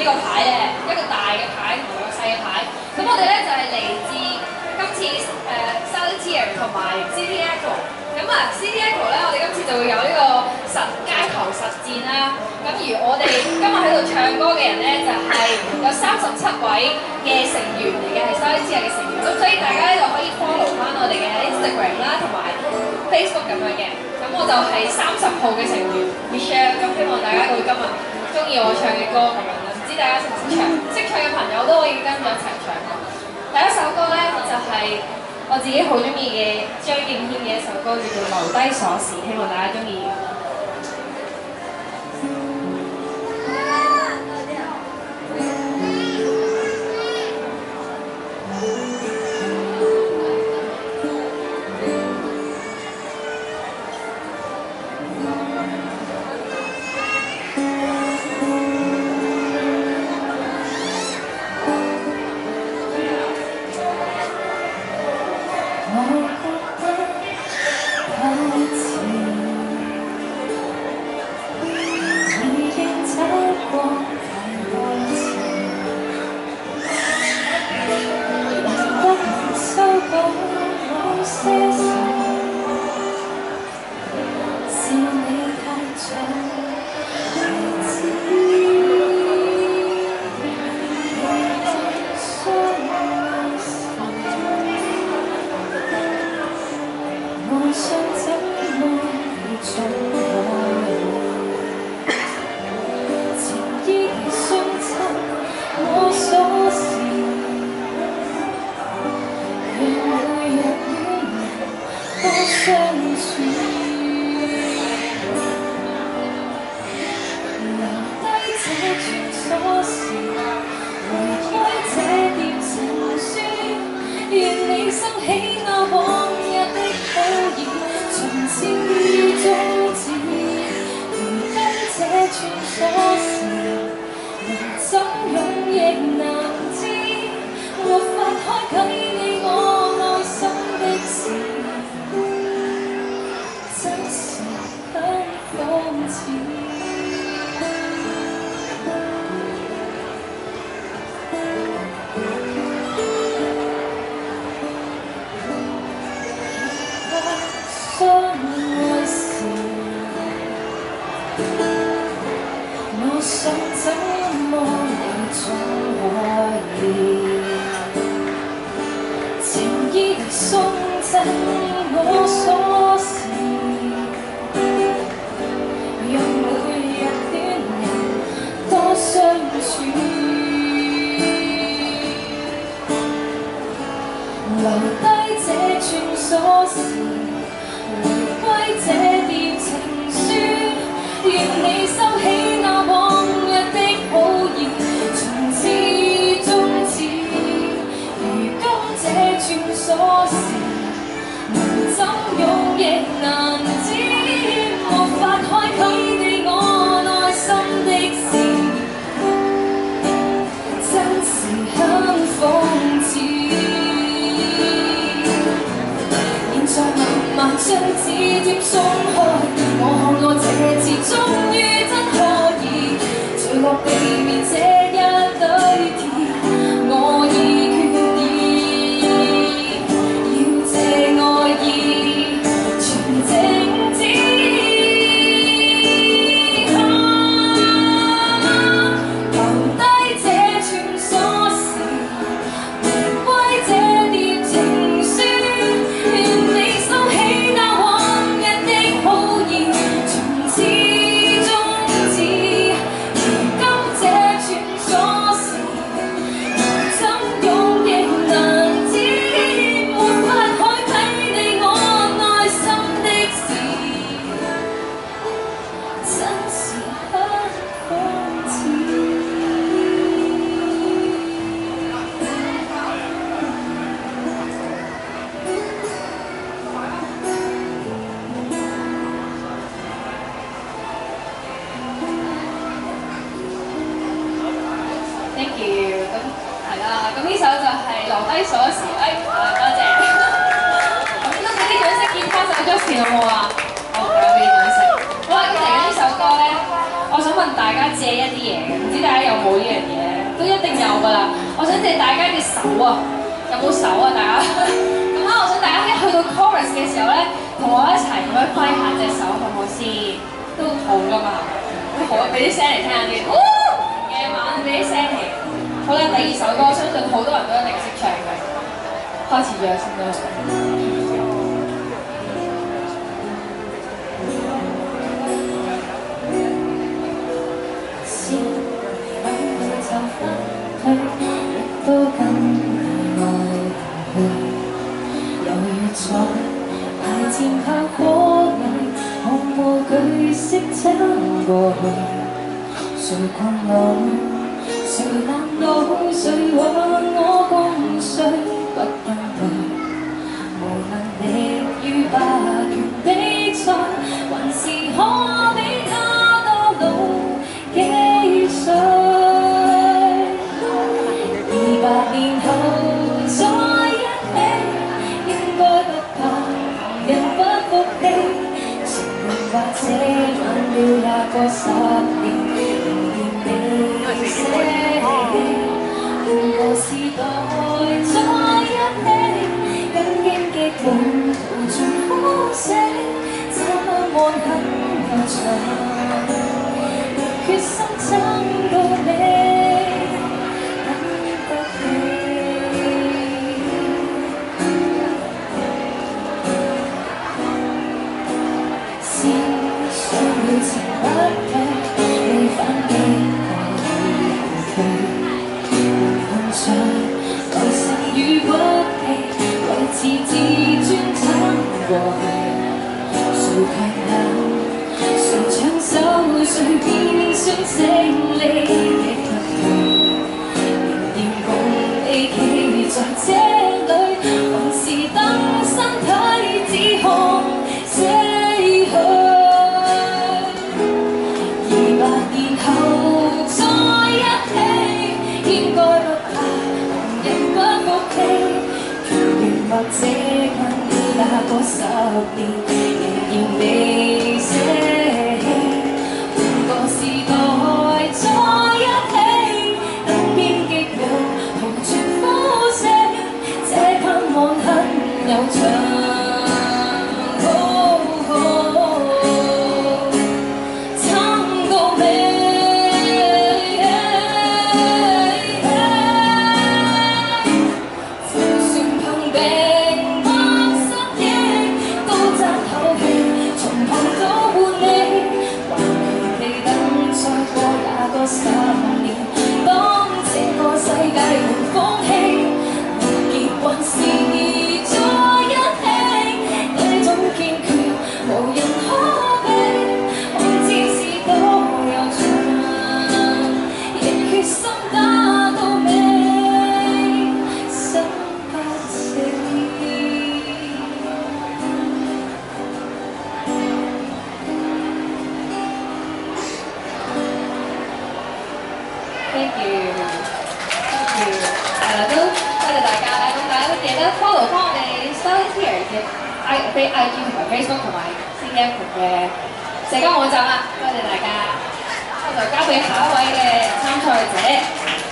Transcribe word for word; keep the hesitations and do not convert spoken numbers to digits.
個牌咧，一個大嘅牌同埋個細嘅牌。咁我哋咧就係嚟自今次誒 Solitaire 同埋 City Echo。咁啊 City Echo 咧，我哋今次就會有呢個實街頭實戰啦。咁而我哋今日喺度唱歌嘅人咧，就係、是、有三十七位嘅成員嚟嘅，係 Solitaire 嘅成員。咁所以大家咧就可以 follow 翻我哋嘅 Instagram 啦，同埋 Facebook 咁樣嘅。咁我就係三十號嘅成員 Michelle。咁希望大家會今日中意我唱嘅歌咁樣啦。唔知大家識唔識唱？識唱嘅朋友都可以跟住一齊唱。第一首歌咧就係、是。我自己好中意嘅張敬軒嘅一首歌叫做《留低鎖匙》，希望大家中意。大家借一啲嘢嘅，唔知大家有冇呢樣嘢？ 一定有㗎啦。我想借大家嘅手啊，有冇手啊大家？咁啊，我想大家一去到 chorus 嘅時候咧，同我一齊咁樣揮下隻手，好唔好先？都好㗎嘛，都好，俾啲聲嚟聽下先。夜晚俾啲聲嚟。好啦，第二首歌，相信好多人都一定識唱嘅。開始咗先啦。 都跟愛去，猶如在大戰炮火裏，毫無懼色走過去。誰困惱，誰攔路，誰和我共睡，不登對，無能力於霸權比賽，還是可比他多老幾歲。百年後再一起，應該不怕旁人不服氣。情人或者晚了也過十年，仍然未捨棄。換個時代再一起，更荊棘滿途盡枯死，這愛很悠長，決心撐到你。情不退，未反擊過去，換上來生與骨氣，維持自尊撐過去。誰強硬，誰搶手，誰變相勝利的不退，仍然共你企在這裏，還是等身體指控死去。或者近那個十年，仍然未捨棄。換個時代再一起，等邊激怒，同全膚色，這盼望很悠長。十年，當這個世界沒風氣，無結還是在一起，這種堅決無人可比，看戰事多悠長，亦決心打到尾，生不死。Thank you， thank you， 係啦，都多謝大家啦。咁大家都記得 follow 翻我哋 Starletier 嘅 I 非 I G 同埋 Facebook 同埋 C D F 嘅社交網站啦。多謝大家，我就交俾下一位嘅參賽者。